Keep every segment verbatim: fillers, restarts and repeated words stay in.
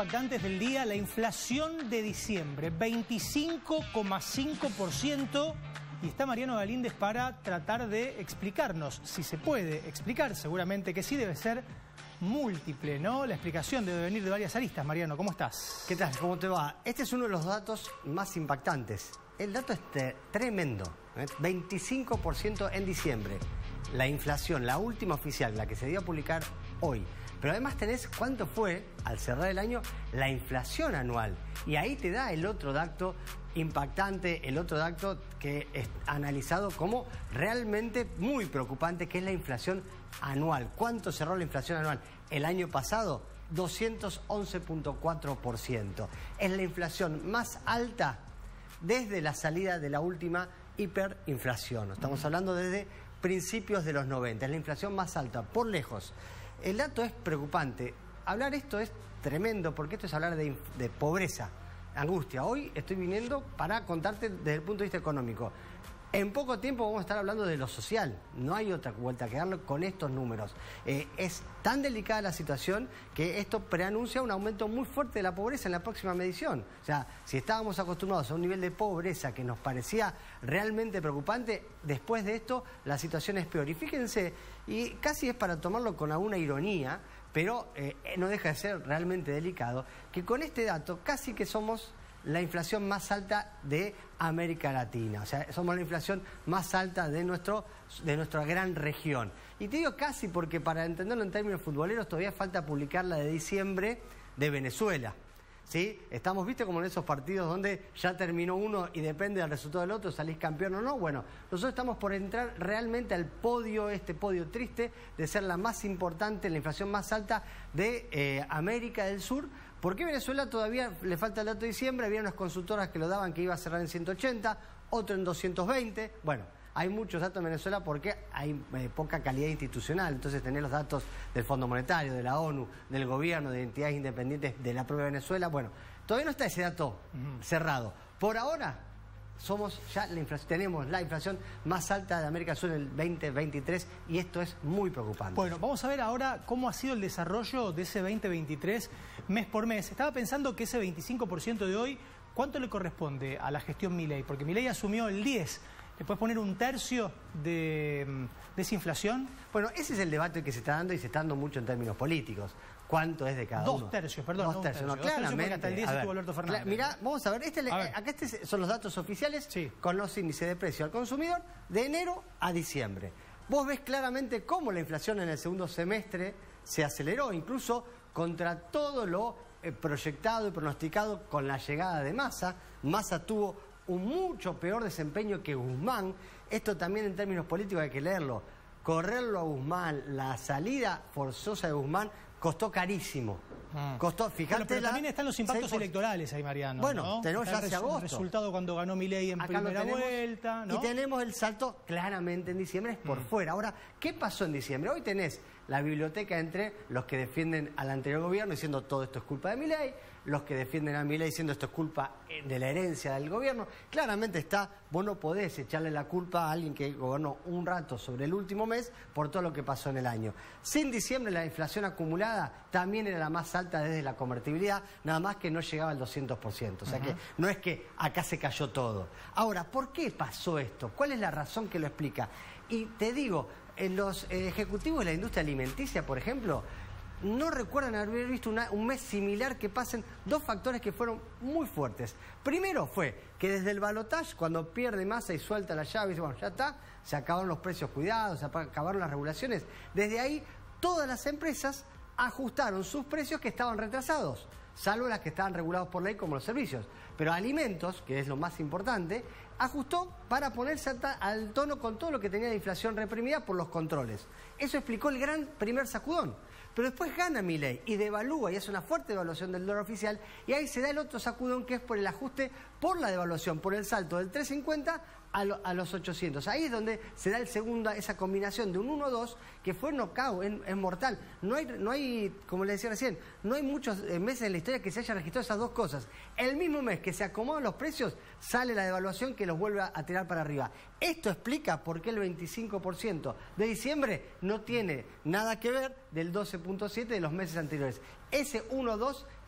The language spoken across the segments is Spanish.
Impactantes del día, la inflación de diciembre, veinticinco coma cinco por ciento. Y está Mariano Galíndez para tratar de explicarnos, si se puede explicar, seguramente que sí, debe ser múltiple, ¿no? La explicación debe venir de varias aristas. Mariano, ¿cómo estás? ¿Qué tal? ¿Cómo te va? Este es uno de los datos más impactantes. El dato es tremendo, ¿eh? veinticinco por ciento en diciembre. La inflación, la última oficial, la que se dio a publicar hoy. Pero además tenés cuánto fue, al cerrar el año, la inflación anual. Y ahí te da el otro dato impactante, el otro dato que es analizado como realmente muy preocupante, que es la inflación anual. ¿Cuánto cerró la inflación anual? El año pasado, doscientos once punto cuatro por ciento. Es la inflación más alta desde la salida de la última hiperinflación. Estamos hablando desde principios de los noventa. Es la inflación más alta, por lejos. El dato es preocupante. Hablar esto es tremendo porque esto es hablar de, de pobreza, angustia. Hoy estoy viniendo para contarte desde el punto de vista económico. En poco tiempo vamos a estar hablando de lo social. No hay otra vuelta que darle con estos números. Eh, es tan delicada la situación que esto preanuncia un aumento muy fuerte de la pobreza en la próxima medición. O sea, si estábamos acostumbrados a un nivel de pobreza que nos parecía realmente preocupante, después de esto la situación es peor. Y fíjense, y casi es para tomarlo con alguna ironía, pero eh, no deja de ser realmente delicado, que con este dato casi que somos la inflación más alta de América Latina. O sea, somos la inflación más alta de, nuestro, de nuestra gran región. Y te digo casi porque para entenderlo en términos futboleros todavía falta publicar la de diciembre de Venezuela. ¿Sí? Estamos, viste, como en esos partidos donde ya terminó uno y depende del resultado del otro, salís campeón o no. Bueno, nosotros estamos por entrar realmente al podio, este podio triste, de ser la más importante, la inflación más alta de eh, América del Sur. ¿Por qué Venezuela todavía le falta el dato de diciembre? Había unas consultoras que lo daban que iba a cerrar en ciento ochenta, otro en doscientos veinte. Bueno, hay muchos datos en Venezuela porque hay eh, poca calidad institucional. Entonces tenés los datos del Fondo Monetario, de la ONU, del gobierno, de entidades independientes de la propia Venezuela. Bueno, todavía no está ese dato uh-huh. cerrado. Por ahora somos ya la inflación, tenemos la inflación más alta de América del Sur en el veinte veintitrés y esto es muy preocupante. Bueno, vamos a ver ahora cómo ha sido el desarrollo de ese veinte veintitrés mes por mes. Estaba pensando que ese veinticinco por ciento de hoy, ¿cuánto le corresponde a la gestión Milei? Porque Milei asumió el diez por ciento. ¿Le puedes poner un tercio de, de esa inflación? Bueno, ese es el debate que se está dando y se está dando mucho en términos políticos. ¿Cuánto es de cada Dos uno? tercios, perdón. Dos no tercios, un tercio. no, Dos claramente. Tercios hasta el diez estuvo Alberto Fernández. Mirá, vamos a ver, este, a ver. acá este son los datos oficiales sí. con los índices de precio al consumidor de enero a diciembre. Vos ves claramente cómo la inflación en el segundo semestre se aceleró, incluso contra todo lo eh, proyectado y pronosticado con la llegada de Massa. Massa tuvo un mucho peor desempeño que Guzmán. Esto también en términos políticos hay que leerlo. Correrlo a Guzmán, la salida forzosa de Guzmán costó carísimo. Mm. Costó, fíjate. Bueno, pero la, también están los impactos seis por... electorales ahí, Mariano. Bueno, ¿no? tenemos ya hacia agosto. El resultado cuando ganó Milei en Acá primera vuelta, ¿no? Y tenemos el salto claramente en diciembre, es por mm. fuera. Ahora, ¿qué pasó en diciembre? Hoy tenés la biblioteca entre los que defienden al anterior gobierno diciendo todo esto es culpa de Milei, los que defienden a Milei diciendo esto es culpa de la herencia del gobierno. Claramente está, vos no podés echarle la culpa a alguien que gobernó un rato sobre el último mes por todo lo que pasó en el año. Sin diciembre la inflación acumulada también era la más alta desde la convertibilidad, nada más que no llegaba al doscientos por ciento. O sea uh-huh. que no es que acá se cayó todo. Ahora, ¿por qué pasó esto? ¿Cuál es la razón que lo explica? Y te digo, en los eh, ejecutivos de la industria alimenticia, por ejemplo, no recuerdan haber visto una, un mes similar que pasen dos factores que fueron muy fuertes. Primero fue que desde el balotaje, cuando pierde Massa y suelta la llave, y dice, bueno, ya está, se acabaron los precios cuidados, se acabaron las regulaciones. Desde ahí, todas las empresas ajustaron sus precios que estaban retrasados, salvo las que estaban regulados por ley como los servicios. Pero alimentos, que es lo más importante, ajustó para ponerse al tono con todo lo que tenía de inflación reprimida por los controles. Eso explicó el gran primer sacudón. Pero después gana Milei y devalúa y hace una fuerte devaluación del dólar oficial y ahí se da el otro sacudón que es por el ajuste, por la devaluación, por el salto del tres cincuenta a, lo, a los ochocientos. Ahí es donde se da el segundo, esa combinación de un uno dos que fue knockout, es, es mortal. No hay, no hay, como le decía recién, no hay muchos meses en la historia que se hayan registrado esas dos cosas. El mismo mes que se acomodan los precios, sale la devaluación que los vuelve a tirar para arriba. Esto explica por qué el veinticinco por ciento de diciembre no tiene nada que ver del doce punto siete de los meses anteriores. Ese uno dos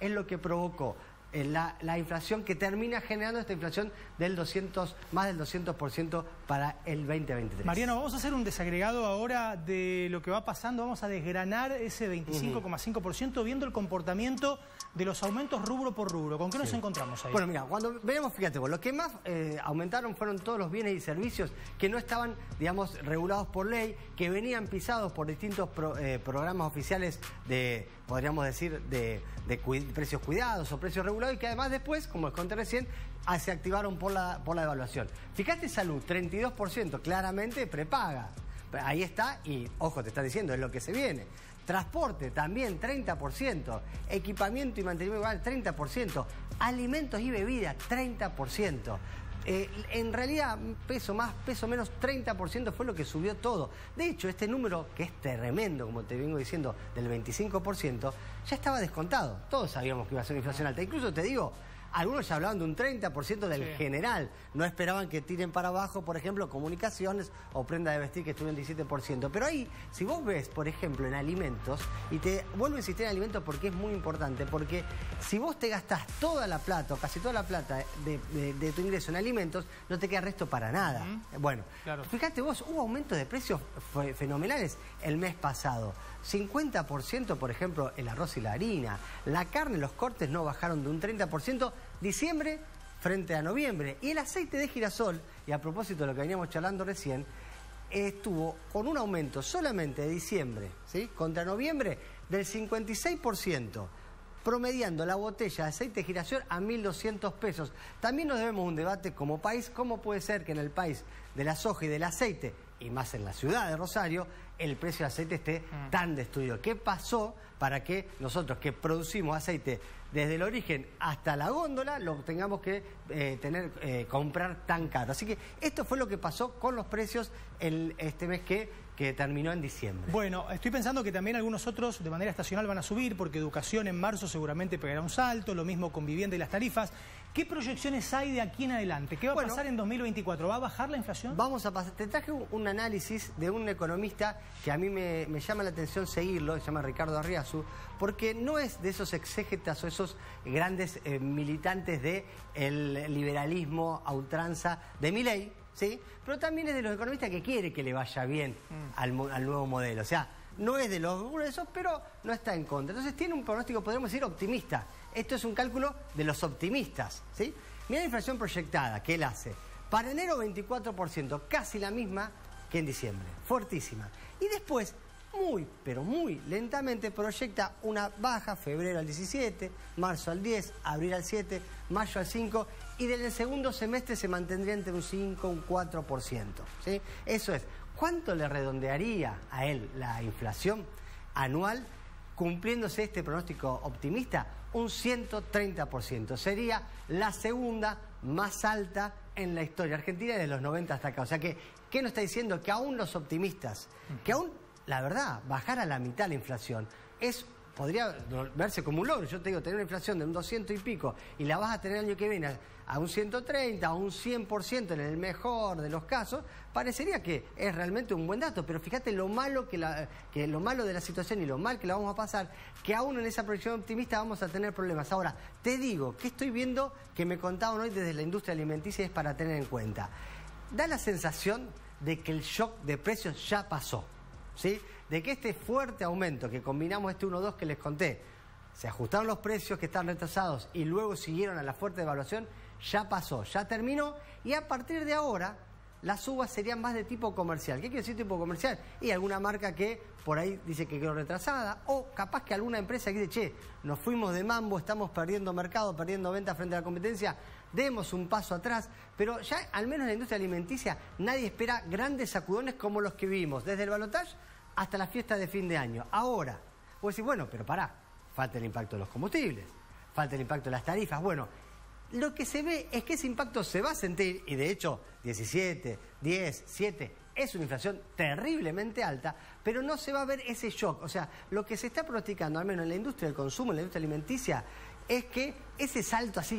es lo que provocó La, la inflación que termina generando esta inflación del doscientos, más del doscientos por ciento para el veinte veintitrés. Mariano, vamos a hacer un desagregado ahora de lo que va pasando, vamos a desgranar ese veinticinco coma cinco por ciento uh-huh. viendo el comportamiento de los aumentos rubro por rubro. ¿Con qué nos sí. encontramos ahí? Bueno, mira, cuando veremos, fíjate vos, lo que más eh, aumentaron fueron todos los bienes y servicios que no estaban, digamos, regulados por ley, que venían pisados por distintos pro, eh, programas oficiales de, podríamos decir, de, de cu precios cuidados o precios regulados, y que además después, como les conté recién, se activaron por la, por la devaluación. Fíjate, salud, treinta y dos por ciento, claramente prepaga. Ahí está, y ojo, te está diciendo, es lo que se viene. Transporte, también treinta por ciento. Equipamiento y mantenimiento igual, treinta por ciento. Alimentos y bebidas, treinta por ciento. Eh, en realidad, peso más, peso menos, treinta por ciento fue lo que subió todo. De hecho, este número, que es tremendo, como te vengo diciendo, del veinticinco por ciento, ya estaba descontado. Todos sabíamos que iba a ser una inflación alta. Incluso te digo, algunos ya hablaban de un treinta por ciento del sí. general. No esperaban que tiren para abajo, por ejemplo, comunicaciones o prenda de vestir, que estuvieron diecisiete por ciento. Pero ahí, si vos ves, por ejemplo, en alimentos, y te vuelvo a insistir en alimentos porque es muy importante, porque si vos te gastás toda la plata, o casi toda la plata de, de, de tu ingreso en alimentos, no te queda resto para nada. Uh-huh. Bueno, claro. Fíjate vos, hubo aumentos de precios fenomenales el mes pasado. cincuenta por ciento, por ejemplo, el arroz y la harina. La carne, los cortes no bajaron de un treinta por ciento diciembre frente a noviembre. Y el aceite de girasol, y a propósito de lo que veníamos charlando recién, estuvo con un aumento solamente de diciembre, ¿sí?, contra noviembre del cincuenta y seis por ciento, promediando la botella de aceite de girasol a mil doscientos pesos. También nos debemos un debate como país, cómo puede ser que en el país de la soja y del aceite, y más en la ciudad de Rosario, el precio del aceite esté mm. tan destruido. ¿Qué pasó para que nosotros que producimos aceite desde el origen hasta la góndola lo tengamos que eh, tener eh, comprar tan caro? Así que esto fue lo que pasó con los precios el, este mes que, que terminó en diciembre. Bueno, estoy pensando que también algunos otros de manera estacional van a subir, porque educación en marzo seguramente pegará un salto, lo mismo con vivienda y las tarifas. ¿Qué proyecciones hay de aquí en adelante? ¿Qué va a bueno, pasar en dos mil veinticuatro? ¿Va a bajar la inflación? Vamos a pasar. Te traje un, un análisis de un economista que a mí me, me llama la atención seguirlo, se llama Ricardo Arriazu, porque no es de esos exégetas o esos grandes eh, militantes del liberalismo a ultranza de Milei, ¿sí? Pero también es de los economistas que quiere que le vaya bien mm. al, al nuevo modelo. O sea, no es de los gruesos, pero no está en contra. Entonces tiene un pronóstico, podríamos decir, optimista. Esto es un cálculo de los optimistas, ¿sí? Mira la inflación proyectada que él hace. Para enero veinticuatro por ciento, casi la misma que en diciembre. Fuertísima. Y después, muy, pero muy lentamente, proyecta una baja, febrero al diecisiete, marzo al diez, abril al siete, mayo al cinco, y desde el segundo semestre se mantendría entre un cinco, un cuatro por ciento, ¿sí? Eso es. ¿Cuánto le redondearía a él la inflación anual cumpliéndose este pronóstico optimista? Un ciento treinta por ciento. Sería la segunda más alta en la historia argentina desde los noventa hasta acá. O sea que, ¿qué nos está diciendo? Que aún los optimistas, que aún, la verdad, bajar a la mitad la inflación es... podría verse como un logro. Yo te digo, tener una inflación de un doscientos y pico y la vas a tener el año que viene a un ciento treinta, a un cien por ciento en el mejor de los casos, parecería que es realmente un buen dato. Pero fíjate lo malo que, la, que lo malo de la situación y lo mal que la vamos a pasar, que aún en esa proyección optimista vamos a tener problemas. Ahora, te digo, que estoy viendo que me contaban hoy desde la industria alimenticia, es para tener en cuenta. Da la sensación de que el shock de precios ya pasó, ¿sí? De que este fuerte aumento, que combinamos este uno dos que les conté, se ajustaron los precios que están retrasados y luego siguieron a la fuerte devaluación, ya pasó, ya terminó, y a partir de ahora las subas serían más de tipo comercial. ¿Qué quiere decir tipo comercial? Y alguna marca que por ahí dice que quedó retrasada, o capaz que alguna empresa que dice, che, nos fuimos de mambo, estamos perdiendo mercado, perdiendo ventas frente a la competencia, demos un paso atrás. Pero ya, al menos en la industria alimenticia, nadie espera grandes sacudones como los que vivimos, desde el balotaje hasta la fiesta de fin de año. Ahora, vos decís, bueno, pero pará, falta el impacto de los combustibles, falta el impacto de las tarifas. Bueno, lo que se ve es que ese impacto se va a sentir, y de hecho, diecisiete, diez, siete, es una inflación terriblemente alta, pero no se va a ver ese shock. O sea, lo que se está pronosticando, al menos en la industria del consumo, en la industria alimenticia, es que ese salto así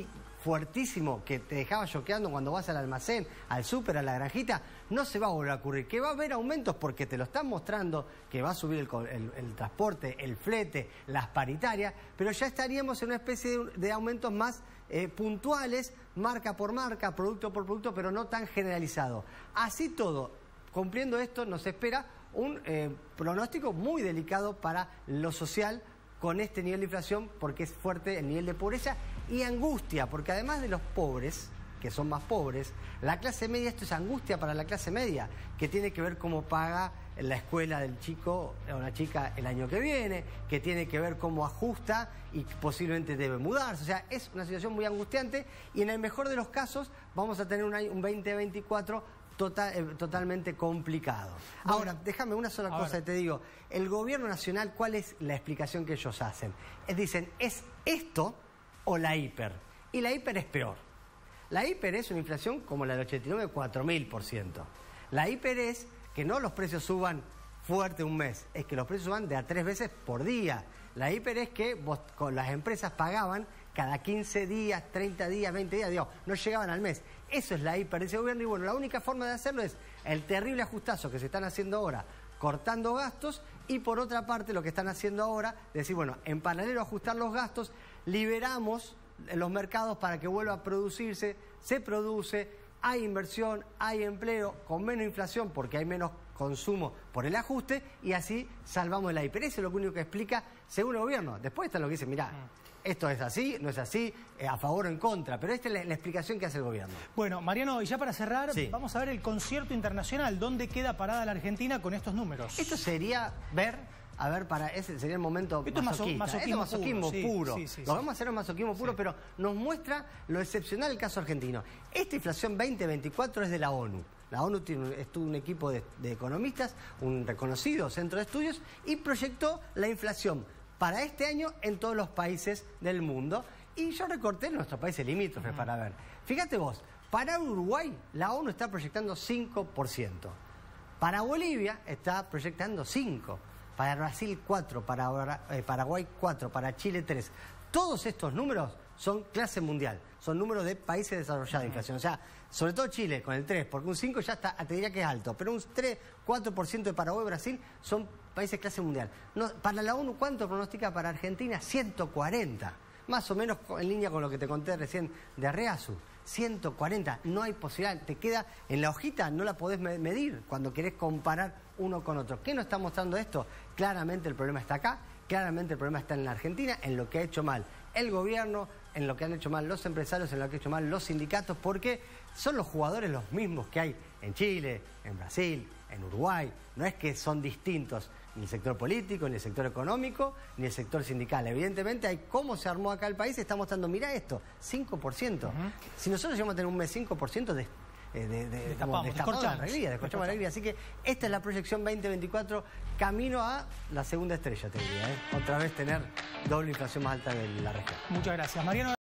fuertísimo que te dejaba choqueando cuando vas al almacén, al súper, a la granjita, no se va a volver a ocurrir. Que va a haber aumentos porque te lo están mostrando, que va a subir el, el, el transporte, el flete, las paritarias, pero ya estaríamos en una especie de, de aumentos más eh, puntuales, marca por marca, producto por producto, pero no tan generalizado. Así todo, cumpliendo esto, nos espera un eh, pronóstico muy delicado para lo social, con este nivel de inflación, porque es fuerte el nivel de pobreza y angustia, porque además de los pobres, que son más pobres, la clase media, esto es angustia para la clase media, que tiene que ver cómo paga la escuela del chico o la chica el año que viene, que tiene que ver cómo ajusta y posiblemente debe mudarse. O sea, es una situación muy angustiante y en el mejor de los casos vamos a tener un, año, un veinte veinticuatro Total, eh, totalmente complicado. Ahora, déjame una sola cosa, te digo, el gobierno nacional, ¿cuál es la explicación que ellos hacen? Es, dicen, ¿es esto o la hiper? Y la hiper es peor. La hiper es una inflación como la del ochenta y nueve, cuatro mil por ciento. La hiper es que no los precios suban fuerte un mes, es que los precios suban de a tres veces por día. La hiper es que vos, con las empresas pagaban cada quince días, treinta días, veinte días, digamos, no llegaban al mes. Eso es la hiper de ese gobierno y bueno, la única forma de hacerlo es el terrible ajustazo que se están haciendo ahora, cortando gastos y por otra parte lo que están haciendo ahora, decir, bueno, en paralelo a ajustar los gastos, liberamos los mercados para que vuelva a producirse, se produce, hay inversión, hay empleo, con menos inflación porque hay menos consumo por el ajuste y así salvamos la hiper. Eso es lo único que explica según el gobierno. Después está lo que dice, mirá, esto es así, no es así, eh, a favor o en contra, pero esta es la, la explicación que hace el gobierno. Bueno, Mariano, y ya para cerrar, sí, vamos a ver el concierto internacional. ¿Dónde queda parada la Argentina con estos números? Esto sería ver, a ver, para ese sería el momento Esto masoquista. maso, Esto es masoquismo puro. puro. Sí, sí, sí, lo sí. vamos a hacer en masoquismo puro, sí, pero nos muestra lo excepcional del caso argentino. Esta inflación veinte veinticuatro es de la ONU. La ONU tiene un, un equipo de, de economistas, un reconocido centro de estudios, y proyectó la inflación para este año en todos los países del mundo. Y yo recorté nuestros países limítrofes uh-huh. para ver. Fíjate vos, para Uruguay la ONU está proyectando cinco por ciento. Para Bolivia está proyectando cinco por ciento. Para Brasil cuatro por ciento. Para eh, Paraguay cuatro por ciento. Para Chile tres por ciento. Todos estos números son clase mundial. Son números de países desarrollados de inflación. O sea, sobre todo Chile con el tres, porque un cinco ya está, te diría que es alto. Pero un tres, cuatro por ciento de Paraguay y Brasil son países clase mundial. No, para la ONU, ¿cuánto pronostica para Argentina? ciento cuarenta. Más o menos en línea con lo que te conté recién de Arreazu. ciento cuarenta. No hay posibilidad. Te queda en la hojita, no la podés medir cuando querés comparar uno con otro. ¿Qué nos está mostrando esto? Claramente el problema está acá. Claramente el problema está en la Argentina, en lo que ha hecho mal el gobierno, en lo que han hecho mal los empresarios, en lo que han hecho mal los sindicatos, porque son los jugadores los mismos que hay en Chile, en Brasil, en Uruguay. No es que son distintos ni el sector político, ni el sector económico, ni el sector sindical. Evidentemente hay cómo se armó acá el país, está mostrando, mira esto, cinco por ciento. Uh-huh. Si nosotros llegamos a tener un mes cinco por ciento de... Eh, de, de, destapamos, de destapamos la alegría, descorchamos la alegría. Así que esta es la proyección veinte veinticuatro, camino a la segunda estrella, te diría, ¿eh? Otra vez tener doble inflación más alta de la región. Muchas gracias, Mariano.